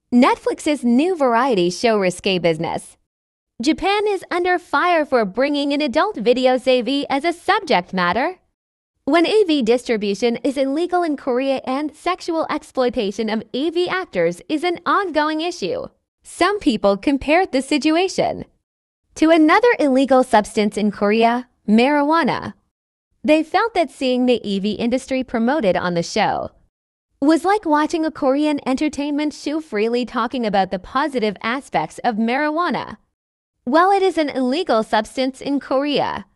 Netflix's new variety show Risqué business. Japan is under fire for bringing in adult videos AV as a subject matter. When AV distribution is illegal in Korea and sexual exploitation of AV actors is an ongoing issue, some people compared the situation to another illegal substance in Korea, marijuana. They felt that seeing the AV industry promoted on the show was like watching a Korean entertainment show freely talking about the positive aspects of marijuana. While it is an illegal substance in Korea,